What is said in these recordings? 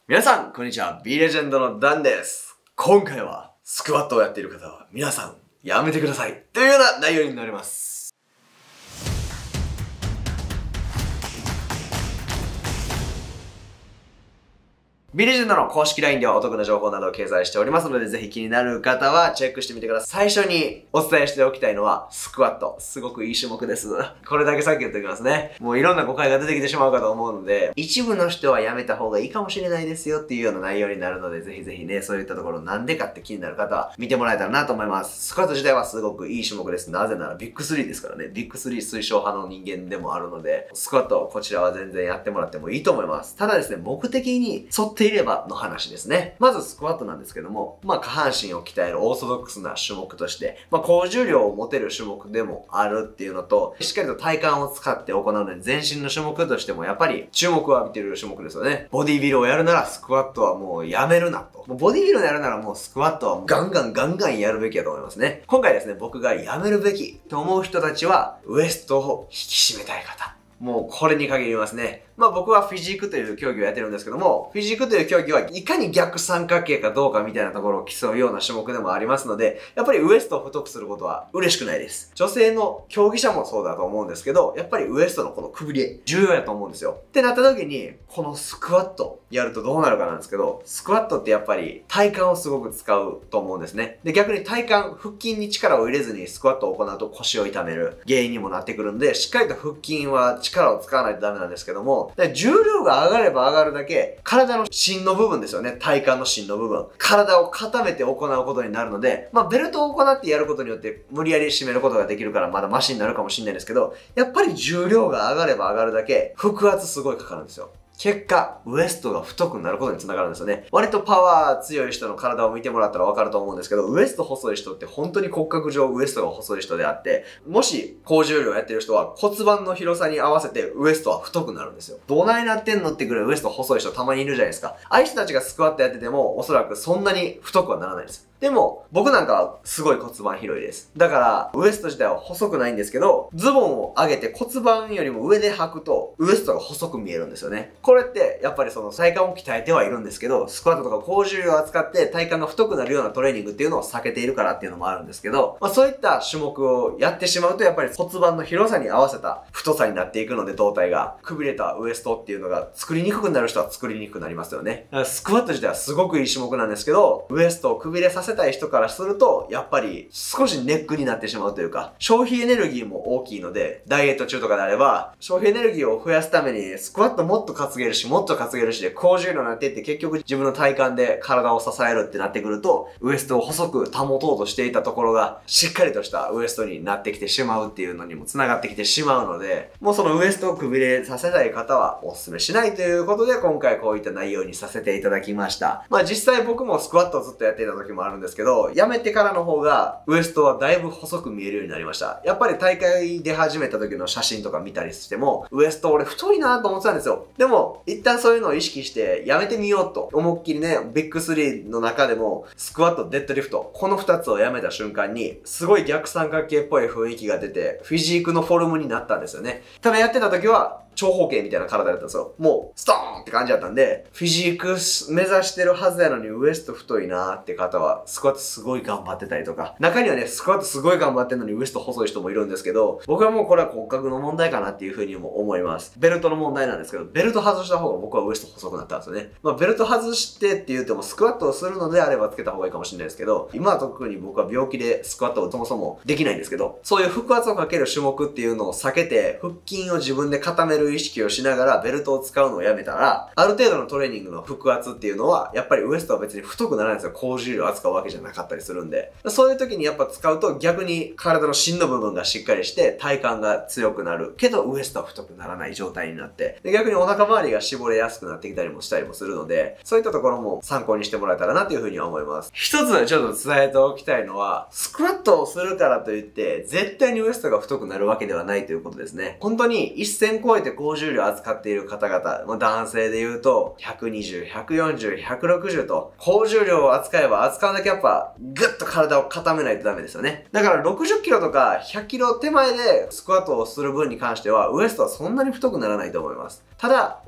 皆さん、こんにちは。B レジェンドのダンです。今回は、スクワットをやっている方は、皆さん、やめてください。というような内容になります。B レジェンドの公式 LINE ではお得な情報などを掲載しておりますので、ぜひ気になる方はチェックしてみてください。最初にお伝えしておきたいのは、スクワット。すごくいい種目です。これだけさっき言っておきますね。もういろんな誤解が出てきてしまうかと思うので、一部の人はやめた方がいいかもしれないですよっていうような内容になるので、ぜひぜひね、そういったところなんでかって気になる方は見てもらえたらなと思います。スクワット自体はすごくいい種目です。なぜならビッグ3ですからね。ビッグ3推奨派の人間でもあるので、スクワットこちらは全然やってもらってもいいと思います。ただですね、目的に沿っていればの話ですね。まずスクワットなんですけども、下半身を鍛えるオーソドックスな種目として、高重量を持てる種目でもあるっていうのと、しっかりと体幹を使って行うので、全身の種目としてもやっぱり注目を浴びている種目ですよね。ボディビルをやるならスクワットはもうやめるなと。ボディビルをやるならもうスクワットはガンガンやるべきだと思いますね。今回ですね、僕がやめるべきと思う人たちは、ウエストを引き締めたい方。もうこれに限りますね。僕はフィジークという競技をやってるんですけども、フィジークという競技はいかに逆三角形かどうかみたいなところを競うような種目でもありますので、やっぱりウエストを太くすることは嬉しくないです。女性の競技者もそうだと思うんですけど、やっぱりウエストのこのくびれ、重要やと思うんですよ。ってなった時に、このスクワットやるとどうなるかなんですけど、スクワットってやっぱり体幹をすごく使うと思うんですね。で、逆に体幹、腹筋に力を入れずにスクワットを行うと腰を痛める原因にもなってくるんで、しっかりと腹筋は力を使わないとダメなんですけども、重量が上がれば上がるだけ、体の芯の部分ですよね。体幹の芯の部分。体を固めて行うことになるので、ベルトを行ってやることによって無理やり締めることができるからまだマシになるかもしれないですけど、やっぱり重量が上がれば上がるだけ、腹圧すごいかかるんですよ。結果、ウエストが太くなることにつながるんですよね。割とパワー強い人の体を見てもらったらわかると思うんですけど、ウエスト細い人って本当に骨格上ウエストが細い人であって、もし高重量やってる人は骨盤の広さに合わせてウエストは太くなるんですよ。どないなってんのってぐらいウエスト細い人たまにいるじゃないですか。ああいう人たちがスクワットやってても、おそらくそんなに太くはならないです。でも、僕なんかはすごい骨盤広いです。だから、ウエスト自体は細くないんですけど、ズボンを上げて骨盤よりも上で履くと、ウエストが細く見えるんですよね。これって、やっぱりその体幹を鍛えてはいるんですけど、スクワットとか高重量を扱って体幹が太くなるようなトレーニングっていうのを避けているからっていうのもあるんですけど、そういった種目をやってしまうと、やっぱり骨盤の広さに合わせた太さになっていくので、胴体がくびれたウエストっていうのが作りにくくなる人は作りにくくなりますよね。だからスクワット自体はすごくいい種目なんですけど、ウエストをくびれさせたい人からすると、やっぱり少しネックになってしまうというか、消費エネルギーも大きいので、ダイエット中とかであれば、消費エネルギーを増やすために、スクワットもっと担げるし、もっと担げるしで、高重量になっていって、結局自分の体幹で体を支えるってなってくると、ウエストを細く保とうとしていたところが、しっかりとしたウエストになってきてしまうっていうのにも繋がってきてしまうので、もうそのウエストをくびれさせたい方はお勧めしないということで、今回こういった内容にさせていただきました。実際僕もスクワットをずっとやっていた時もあるんですけど、やめてからの方がウエストはだいぶ細く見えるようになりました。やっぱり大会で始めた時の写真とか見たりしても、ウエスト俺太いなと思ってたんですよ。でも、一旦そういうのを意識してやめてみようと思いっきりね、ビッグ3の中でも、スクワット、デッドリフト、この2つをやめた瞬間に、すごい逆三角形っぽい雰囲気が出て、フィジークのフォルムになったんですよね。ただやってた時は、長方形みたいな体だったんですよ。もう、ストーンって感じだったんで、フィジーク目指してるはずやのにウエスト太いなーって方は、スクワットすごい頑張ってたりとか、中にはね、スクワットすごい頑張ってんのにウエスト細い人もいるんですけど、僕はもうこれは骨格の問題かなっていう風にも思います。ベルトの問題なんですけど、ベルト外した方が僕はウエスト細くなったんですよね。ベルト外してって言っても、スクワットをするのであればつけた方がいいかもしれないですけど、今は特に僕は病気でスクワットをそもそもできないんですけど、そういう腹圧をかける種目っていうのを避けて、腹筋を自分で固める意識をしながらベルトを使うのをやめたら、ある程度のトレーニングの腹圧っていうのは、やっぱりウエストは別に太くならないんですよ。高重量を扱うわけじゃなかったりするんで。そういう時にやっぱ使うと逆に体の芯の部分がしっかりして体幹が強くなるけどウエストは太くならない状態になって、で逆にお腹周りが絞れやすくなってきたりもしたりもするので、そういったところも参考にしてもらえたらなというふうには思います。一つちょっと伝えておきたいのは、スクワットをするからといって絶対にウエストが太くなるわけではないということですね。本当に一線超えて高重量を扱っている方々、男性で言うと120、140、160と高重量を扱えば扱うだけやっぱグッと体を固めないとダメですよね。だから60キロとか100キロ手前でスクワットをする分に関してはウエストはそんなに太くならないと思います。ただ、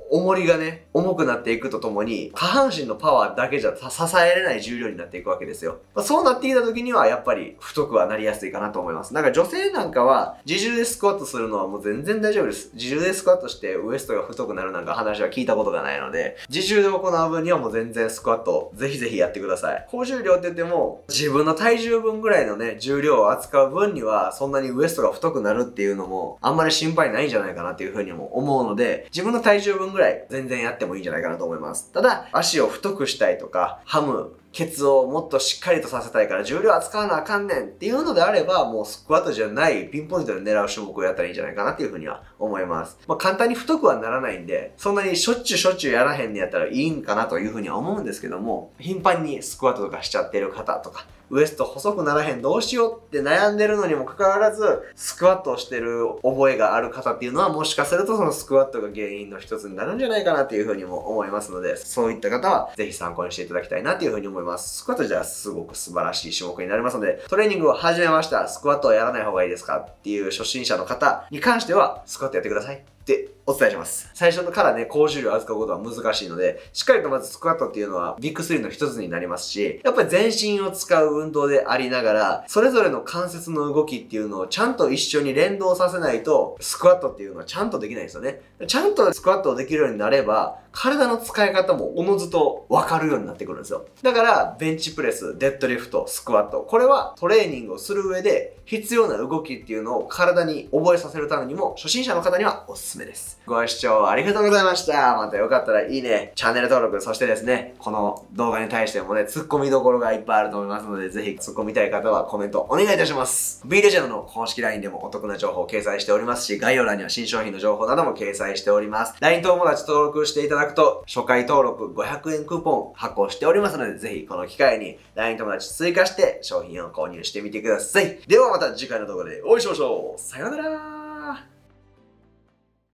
重りがね、重くなっていくとともに、下半身のパワーだけじゃ支えれない重量になっていくわけですよ。そうなってきた時には、やっぱり太くはなりやすいかなと思います。なんか女性なんかは、自重でスクワットするのはもう全然大丈夫です。自重でスクワットしてウエストが太くなるなんか話は聞いたことがないので、自重で行う分にはもう全然スクワット、ぜひぜひやってください。高重量って言っても、自分の体重分ぐらいのね、重量を扱う分には、そんなにウエストが太くなるっていうのも、あんまり心配ないんじゃないかなっていうふうにも思うので、自分の体重分ぐらい全然やってもいいんじゃないかなと思います。ただ、足を太くしたいとか、ハム、ケツをもっとしっかりとさせたいから重量扱わなあかんねんっていうのであれば、もうスクワットじゃないピンポイントで狙う種目をやったらいいんじゃないかなっていうふうには思います。簡単に太くはならないんで、そんなにしょっちゅうやらへんねやったらいいんかなというふうには思うんですけども、頻繁にスクワットとかしちゃってる方とか、ウエスト細くならへんどうしようって悩んでるのにもかかわらず、スクワットをしてる覚えがある方っていうのはもしかするとそのスクワットが原因の一つになるんじゃないかなっていうふうにも思いますので、そういった方はぜひ参考にしていただきたいなっていうふうに思います。スクワットじゃすごく素晴らしい種目になりますので、トレーニングを始めました。スクワットをやらない方がいいですかっていう初心者の方に関しては、スクワットやってくださいってお伝えします。最初からね、高重量を扱うことは難しいので、しっかりとまずスクワットっていうのはビッグ3の一つになりますし、やっぱり全身を使う運動でありながら、それぞれの関節の動きっていうのをちゃんと一緒に連動させないと、スクワットっていうのはちゃんとできないんですよね。ちゃんとスクワットをできるようになれば、体の使い方もおのずと分かるようになってくるんですよ。だから、ベンチプレス、デッドリフト、スクワット。これはトレーニングをする上で必要な動きっていうのを体に覚えさせるためにも、初心者の方にはおすすめです。ご視聴ありがとうございました。またよかったらいいね、チャンネル登録、そしてですね、この動画に対してもね、突っ込みどころがいっぱいあると思いますので、ぜひ突っ込みたい方はコメントお願いいたします。B レジェンドの公式 LINE でもお得な情報を掲載しておりますし、概要欄には新商品の情報なども掲載しております。LINE 友達登録していただくと、初回登録500円クーポン発行しておりますので、ぜひこの機会に LINE 友達追加して商品を購入してみてください。ではまた次回の動画でお会いしましょう。さようなら。